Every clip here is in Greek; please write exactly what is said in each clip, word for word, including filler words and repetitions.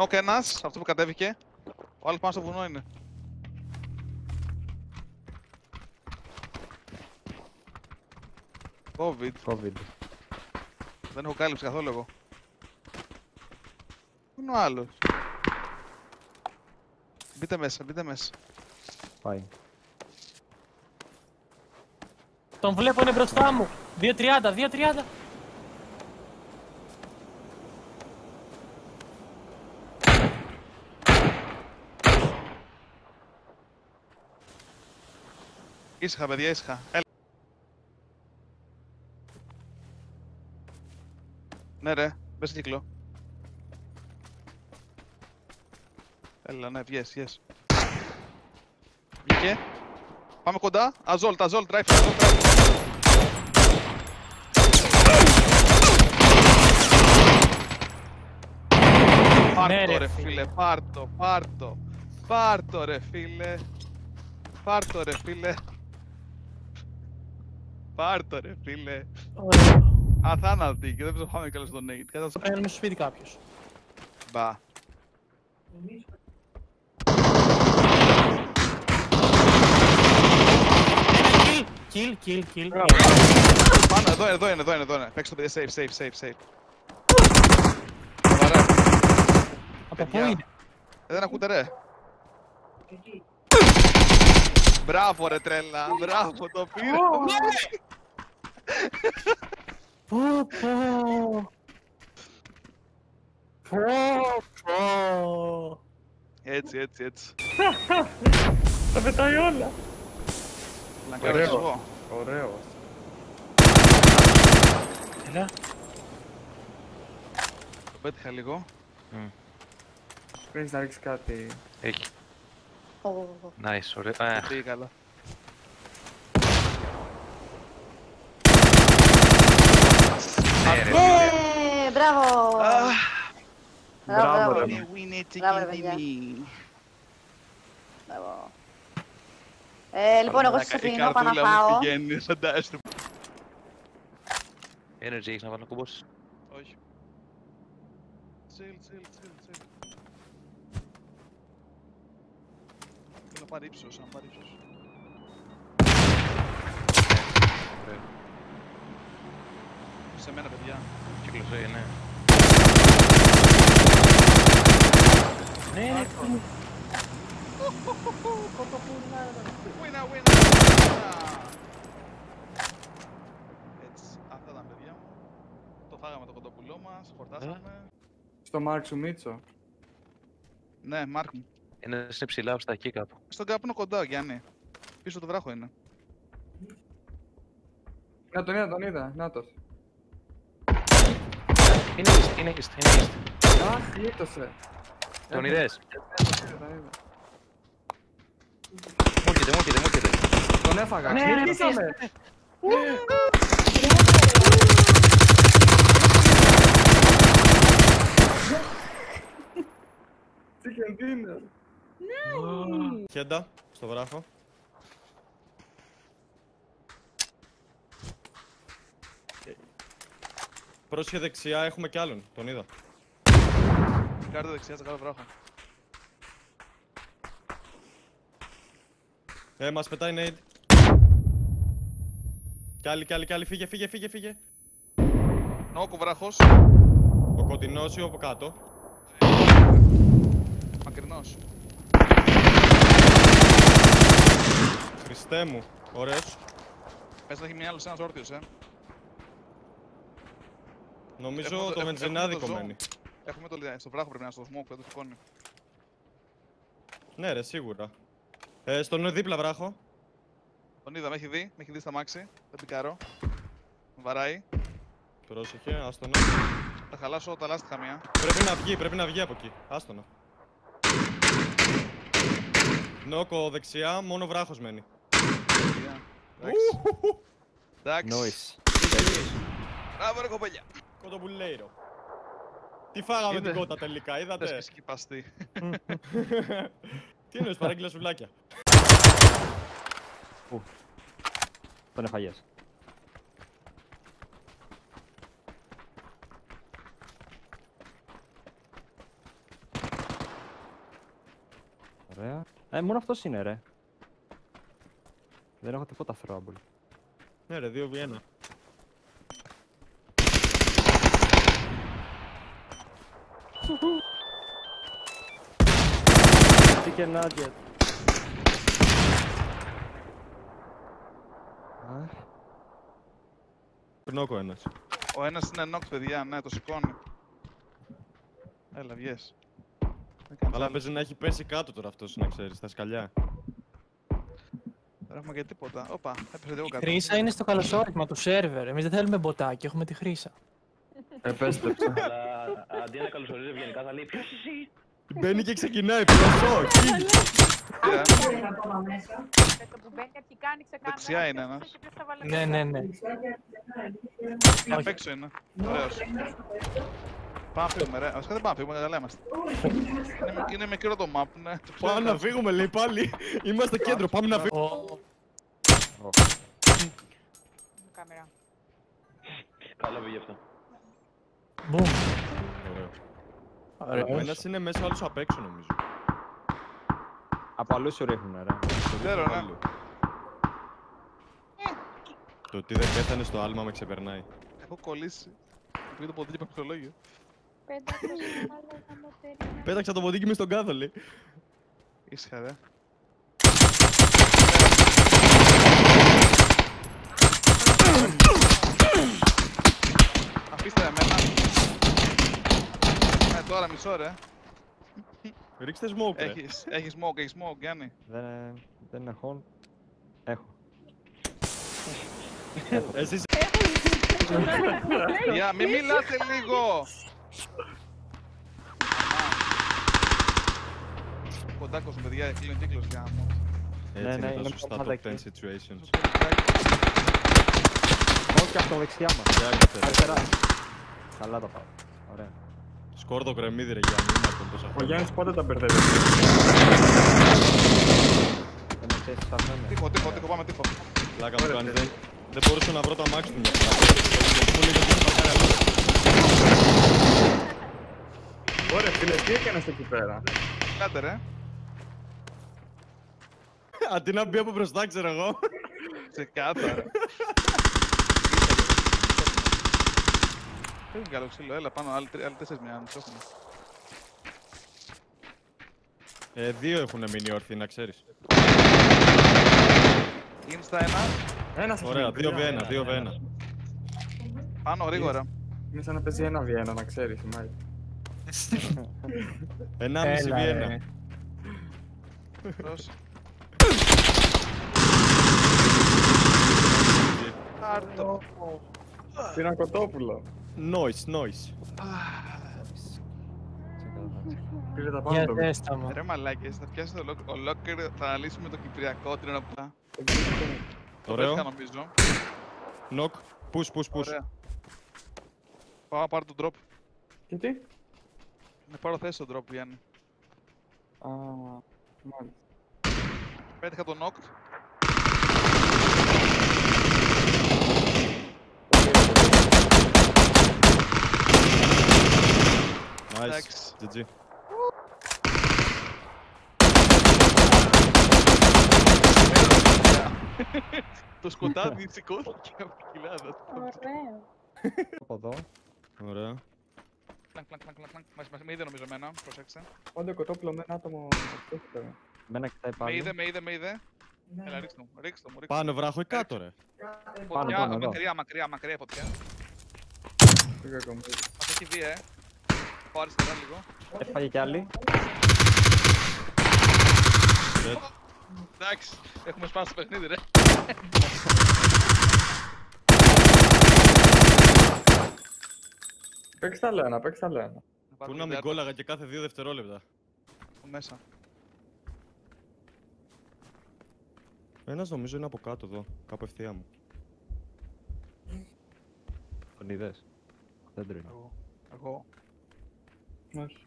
Νοκ ένας, αυτό που κατέβηκε. Ο άλλος πάνω στο βουνό είναι. COVID. COVID. Δεν έχω κάλυψη καθόλου εγώ. Πού είναι ο άλλος? Μπείτε μέσα, μπείτε μέσα. Πάει. Τον βλέπω, είναι μπροστά μου. δύο τριάντα, δύο τριάντα. Ήσυχα παιδιά, ήσυχα. Έλα. Ναι ρε, μπες κύκλο. Έλα, ναι, yes, yes. Βγήκε. Πάμε κοντά. Αζόλτ, αζόλτ, τράιφ, αζόλτ, τράιφ. Πάρτο ρε φίλε, πάρτο, πάρτο. Πάρτο ρε φίλε. Πάρτο ρε φίλε. Πάρτο ρε φίλε. Αθάνατη και δεν πρέπει να πάμε καλά στον nade. Θα παίρνουμε στο σπίτι κάποιος. Μπα. Kill, kill, kill. Πάνω, εδώ είναι, εδώ είναι, εδώ είναι, εδώ είναι. Παίξτε το παιδιά, safe, safe, safe, safe. Σοβαρά. Από πού είναι? Δεν ακούτε ρε. Μπράβο ρε τρέλα, μπράβο, το πήρα. Πω πω. Πω πω. Έτσι, έτσι, έτσι. Τα πετάει όλα. Να κάνω εγώ. Ωραίος. Έλα. Το πέτυχα λίγο. Πρέπει να ρίξεις κάτι. Έχει. Nice, ωραία. Πήγε καλά. Ναι, μπράβο! Μπράβο ρε. Μπράβο ρε παιδιά. Μπράβο. Ε, λοιπόν, εγώ σας αφήνω, πάω να φάω. Energy, έχεις να βάλω κουμπώσεις? Όχι. Chill, chill, chill, chill. Θέλω να πάρει ύψος, να πάρει ύψος. Σε μένα παιδιά. Κυκλοζέει, ναι. Ναι, ναι. Winner, winner, winner. Έτσι, αυτά ήταν παιδιά μου. Το φάγαμε το κοντοπουλό μας, χορτάσαμε. Στο Μάρκ σου Μίτσο. Ναι, Μάρκ μου. Είναι, είναι ψηλά στα εκεί κάπου. Στον κάπου είναι κοντά, Γιάννη. Πίσω το βράχο είναι. Να τον είδα, τον είδα. Νάτος. Είναι east, είναι east, είναι east. Αχ, γλίτωσε. Τον είδες? Τον είδα. Μου έρχεται, μου έρχεται, μου έρχεται. Τον έφαγα. Ναι, ναι, Γλίτωσαμε. Chicken dinner. Χέντα, στο βράχο. Πρόσχε δεξιά, έχουμε κι άλλον, τον είδα. Κάρτα δεξιά, τσακάρω βράχο. Ε, μας πετάει nade. Κι άλλη, κι άλλη, κι άλλη, φύγε, φύγε, φύγε, φύγε. Νόκο βράχος. Ο κοντινός ή από κάτω. Μακρινός. Χριστέ μου, ωραίος. Πες να έχει μια άλλος ένας όρθιος, ε. Νομίζω Έχουμε το το- βενζινάδικο έχουμε το μένει. Έχουμε το στο βράχο πρέπει να είναι στο smoke, δεν το σηκώνει. Ναι ρε, σίγουρα. Ε, στον δίπλα βράχο. Τον είδα, με έχει δει, με έχει δει στα μάξι. Δεν πικάρω. Με βαράει. Πρόσεχε, άστονα. Θα χαλάσω τα λάστιχα μία. Πρέπει να βγει, πρέπει να βγει από εκεί. Άστονα. Νόκο δεξιά, μόνο βράχος μένει. Εντάξει. Noise. Μπράβο ρε κοπέλια. Κοντοπουλέιρο. Τι φάγαμε Είδε. την κότα τελικά, Δες είδατε. και σκυπαστή. Τι εννοείς, παράγγειλα σουβλάκια. Τον έφαγες. Ωραία. Ε, μόνο αυτός είναι ρε. Δεν έχω τίποτα throwable. Ναι ρε, δύο βι ένα. Chicken nugget. Νόκο ένας. Ο ένας είναι knock, παιδιά, ναι, το σηκώνει. Έλα, βγες. Αλλά παίζει να έχει πέσει κάτω τώρα αυτός, να ξέρεις, στα σκαλιά. Δεν έχουμε και τίποτα. Όπα, έπεσε λίγο Η κάτω. χρήσα είναι στο καλωσόρισμα του σερβερ. Εμείς δεν θέλουμε μποτάκι, έχουμε τη χρήσα. Επέστρεψα. Αλλά αντί να καλωσορίζει ευγενικά θα λέει ποιος εσύ. Μπαίνει και ξεκινάει, πλωσό, kill. Με το που μπαίνει αρχικά άνοιξε κάμερα. Δεξιά είναι ένας. Και ποιος θα βάλει Ναι, ναι, ναι. Απ' έξω είναι. Ωραίος. Πάμε να φύγουμε ρε. Βασικά δεν πάμε να φύγουμε, καλά είμαστε. Είναι, είναι μικρό το map, ναι. Πάμε να φύγουμε, λέει πάλι. Είμαστε κέντρο, πάμε να φύγουμε. Ο- κάμερα. Καλό πήγε αυτό. Μπουμ. Ωραίο. Ο Ωραίος. ένας είναι μέσα, άλλος απ' έξω νομίζω. Από αλλού σου ρίχνουνε ρε. Ξέρω, ναι. Το ότι δεν πέθανε στο άλμα με ξεπερνάει. Έχω κολλήσει. Πήγε το ποδήλιο με ψυχολόγιο. Πέταξα το ποδίκι μες στον κάδο, λέει. Ήσυχα ρε. Αφήστε εμένα. Ναι, τώρα μισό ρε. Ρίξτε smoke, ρε. Έχεις, έχεις smoke, έχεις smoke, Γιάννη. Δεν, δεν έχω. Έχω. Εσείς Για, μη μιλάτε λίγο! Κοντάκος μου, παιδιά, κλείνει κύκλος γάμο. έτσι ναι, είναι τα είναι σωστά πάντα top εκεί. ten situations. Όχι από δεξιά μας. Για αριστερά. Αριστερά. Καλά το πάω. Ωραία. Σκόρδο κρεμμύδι ρε Γιάννη, ήμαρτον τόσα Ο χρόνια. Γιάννης πότε τα μπερδεύει. Δεν με θέσεις αυτά ναι. Τύχο, τύχο, τύχο, πάμε τύχο. Πλάκα μου κάνει, δεν, δεν μπορούσα να βρω τα μάξι του μια φορά. Μου λέει ότι είναι παχάρα. Ωραία φίλε, τι έκανες εκεί πέρα. Κάτε ρε. Αντί να μπει από μπροστά, ξέρω εγώ. Ξεκάθαρα. Φεύγει καλό ξύλο, έλα πάνω, άλλοι τρι- άλλοι τέσσερις μια άνοιξη έχουμε. Ε, δύο έχουν μείνει όρθιοι, να ξέρεις. Insta ένα, Ένας Ωραία, δύο βι ένα, δύο βι ένα. πάνω γρήγορα. Είναι σαν να παίζει ένα βι ένα, να ξέρεις, η Μάη. Ενάμιση βι ένα. Προς. Άρτο. Πήρα κοτόπουλο. Noise, noise. Πήρε τα Για πάνω του. τέστα μου. Ρε μαλάκες, θα πιάσετε ολόκληρο, ολόκληρο, θα αναλύσουμε το κυπριακό την απλά. Το Ωραίο. πέτυχα νομίζω. Knock. Push, push, push. Ωραία. Πάω να πάρω τον drop. Και τι? Να πάρω θέση στον drop, Γιάννη. Α, μάλιστα. Πέτυχα τον knocked. Nice. Εντάξει. τζι τζι. Το σκοτάδι σηκώθηκε από την κοιλάδα. Ωραίο. Από εδώ. Ωραία. Κλανκ, κλανκ, κλανκ, κλανκ. Μας μας με είδε νομίζω εμένα, προσέξτε. Όντω κοτόπουλο με ένα άτομο. Μένα κοιτάει Με πάλι. είδε, με είδε, με είδε. Έλα, ρίξτε μου, ρίξτε μου, ρίξτε μου. Πάνω βράχο ή κάτω, ρε. Φωτιά, πάνω, εδώ. μακριά, μακριά, μακριά φωτιά. Πήγα ακόμα. Μας έχει δει, ε. Πάω αριστερά λίγο. Έφαγε κι άλλη. Dead. Εντάξει, έχουμε σπάσει το παιχνίδι, ρε. Παίξτε άλλο ένα, παίξτε άλλο ένα. Πού να με κόλλαγα και κάθε δύο δευτερόλεπτα. Μέσα. Ένας νομίζω είναι από κάτω εδώ, κάπου ευθεία μου. Τον είδες. Δεν τρώει. Εγώ. Εγώ. Όχι.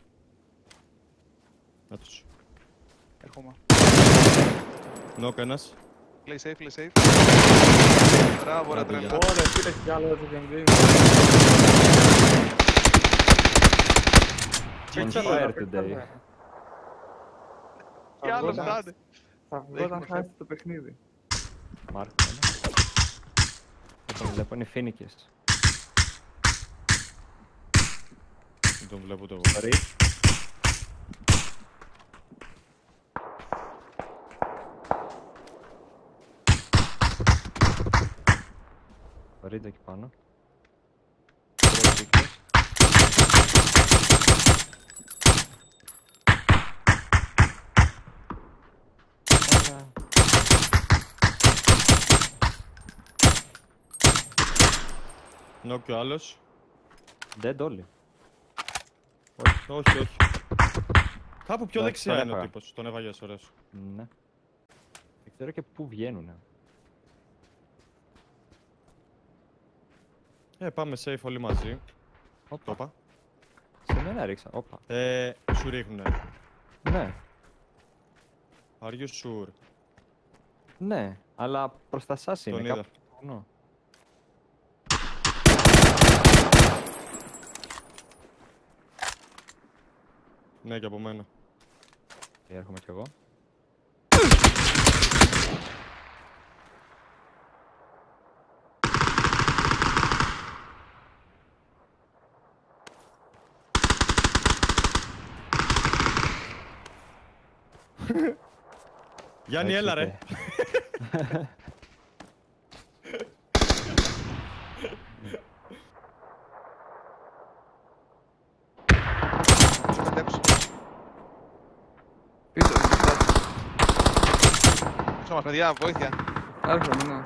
Να τους. Έρχομαι. Knock ένας. Play safe, play safe. Μπράβο, ρε Άντε, τρελά. γεια. Ωραία, φίλε, κι άλλο έτσι και δίνει. τζι τζι. fire today. Κι άλλο φτάνει. Θα βγω όταν χάσει το παιχνίδι. Μάρκο, ναι. Τον βλέπω είναι φίνικες. Δεν τον βλέπω το εγώ. Sorry. Sorry, εκεί πάνω. Νοκ και ο άλλος. Dead όλοι. Όχι, όχι, όχι. Κάπου πιο Εντάξει, δεξιά τον είναι ο έφαγα. τύπος, τον έβαγες, ωραίος. Ναι. Δεν ξέρω και πού βγαίνουνε. Ε, πάμε safe όλοι μαζί. Το Όπα. είπα. Σε μένα ρίξα. Όπα. Ε, σου ρίχνουνε. Ναι. Are you sure? Ναι. Αλλά προς τα σας είναι. Τον είδα. Κάπου πάνω. Ναι, και από μένα. Και έρχομαι κι εγώ. Γιάννη, Έτσι, έλα ρε. τε. Πεντέξω. Πίσω, Πίσω μας, παιδιά, βοήθεια. έρχομαι, ναι.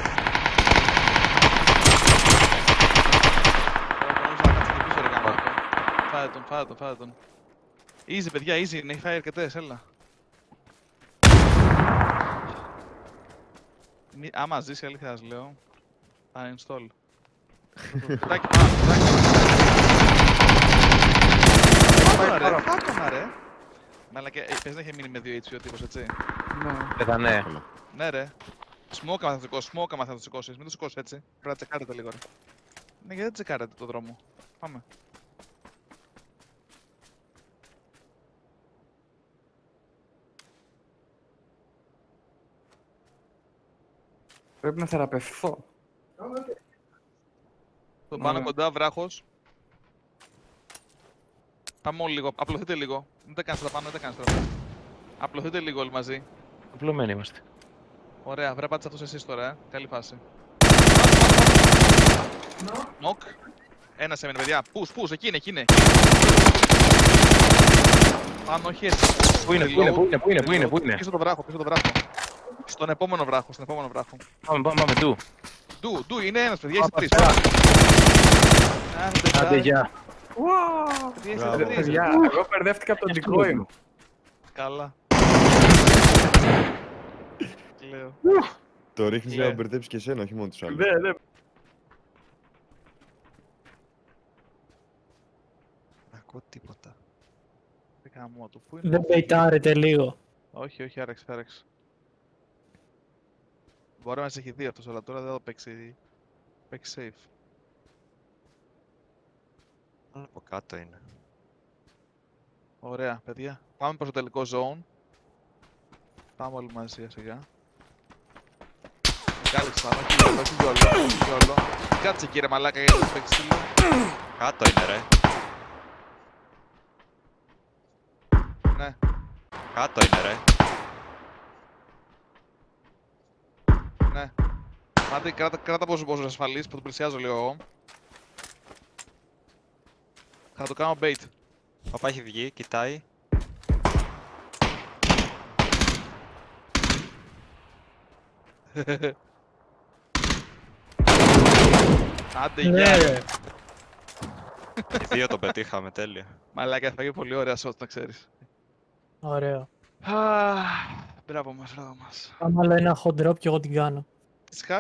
Τώρα θα νόμιζα να κάτσει και πίσω ρε γαμάτο. Φάε τον, φάε τον, φάε τον. Easy παιδιά, easy, έχει φάει αρκετές, έλα. Μη- Άμα ζήσει αλήθεια σας λέω, θα install. Πετάκι πάνω, πετάκι. Φάτονα ρε, φάτονα ρε. Μαλάκα, ε, πες να είχε μείνει με δύο έιτς πι ο τύπος, έτσι. Ναι. Πεθανέ. Ναι ρε. Σμόκα μας θα το σηκώσεις, σμόκα μας θα το σηκώσεις, μην το σηκώσεις έτσι. Πρέπει να τσεκάρετε λίγο ρε. Ναι, γιατί δεν τσεκάρετε το δρόμο. Πάμε. Πρέπει να θεραπευθώ. Τον πάνω Ωραία. κοντά, βράχος. Πάμε όλοι λίγο, απλωθείτε λίγο. Δεν τα κάνεις τα πάνω, δεν τα κάνεις τα πάνω. Απλωθείτε λίγο όλοι μαζί. Απλωμένοι είμαστε. Ωραία, βρε πάτησε αυτός εσείς τώρα, ε. Καλή φάση. Νοκ. Ένας έμεινε, παιδιά. Πούς, πούς, εκεί είναι, εκεί είναι. Πάνω, όχι έτσι. Πού είναι, πού είναι, πού είναι, πού είναι, πού είναι, πού είναι. Πίσω το βράχο, πίσω το βράχο. Στον επόμενο βράχο, στον επόμενο βράχο. Πάμε, πάμε, πάμε, του. Ντου, ντου, είναι ένας, παιδιά, είστε Πάμε, τρεις. πάμε. Άντε, Άντε, γεια. παιδιά, είστε Μπράβο. τρεις. Παιδιά, εγώ μπερδεύτηκα από τον decoy μου. Καλά. Λέω. Το ρίχνεις για Ναι. να μπερδέψεις και εσένα, όχι μόνο τους άλλους. Ναι, ναι. Ακούω τίποτα. Δεν κάνω του. Πού είναι? Δεν πεϊτάρετε λίγο. Όχι, όχι, άρεξε, άρεξε. Μπορεί να μας έχει δει αυτός, αλλά τώρα δεν θα το παίξει. Παίξει safe. Από κάτω είναι. Ωραία, παιδιά. Πάμε προς το τελικό zone. Πάμε όλοι μαζί σιγά σιγά. Κάλυψα, όχι γιόλο, όχι γιόλο, όχι γιόλο. Κάτσε κύριε μαλάκα για να παίξει λίγο. Κάτω είναι ρε. Ναι. Κάτω είναι ρε. Ναι. Άντε, κράτα, κράτα πόσο πόσο ασφαλής, που τον πλησιάζω λίγο εγώ. Θα το κάνω bait. Όπα έχει βγει, κοιτάει. Άντε, Ναι, γεια. ρε. Οι δύο τον πετύχαμε, τέλεια. Μαλάκα, έφαγε πολύ ωραία shot, να ξέρεις. Ωραίο. Αχ, μπράβο μας, μπράβο μας. Πάμε άλλο ένα hot drop και εγώ την κάνω. Φυσικά.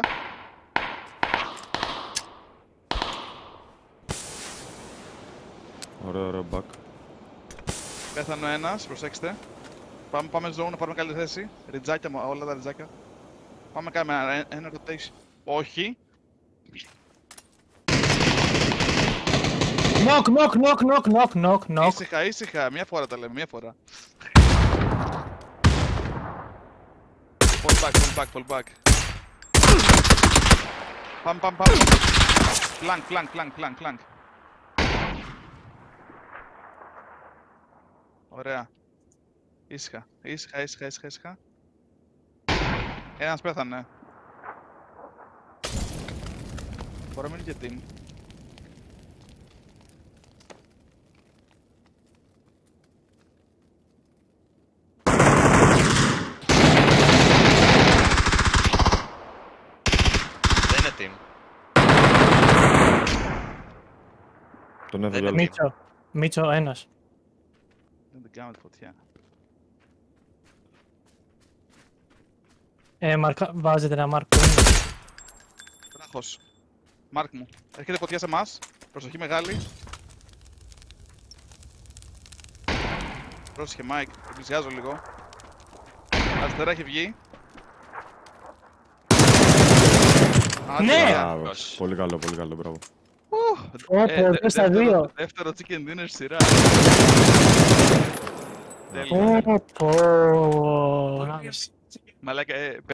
Ωραίο, ωραίο back. Πέθανε ο ένας, προσέξτε. Πάμε, πάμε zone να πάρουμε καλή θέση. Ριτζάκια, μου, όλα τα ριτζάκια. Πάμε να κάνουμε ένα, ένα rotation. Όχι. Knock, knock, knock, knock, knock, knock, knock. Ήσυχα, ήσυχα. Μια φορά τα λέμε, μια φορά. Fall back, fall back, fall back. Πάμε, πάμε, πάμε. Flank, flank, flank, flank, flank. Ωραία. Ήσυχα, ήσυχα, ήσυχα, ήσυχα, ήσυχα. Ένας πέθανε. Μπορεί να μείνει και team. Δεν είναι team. Τον Δεν έφυγε. είναι Μίτσο. Μίτσο, ένας. Δεν την κάνουμε τη φωτιά. Ε, μαρκα... βάζετε ένα μάρκο. Βράχος. Μάρκ μου. Έρχεται φωτιά σε εμάς. Προσοχή μεγάλη. Πρόσεχε Μάικ. Την πλησιάζω λίγο. Αριστερά έχει βγει. Άντε, Ναι! ωραία. Μπράβο. Πολύ καλό, πολύ καλό, μπράβο. Ω, Ε, πω, δε- δύο στα δεύτερο- δύο. Δεύτερο chicken dinner στη σειρά. Ω, πω. Μαλάκα, ε,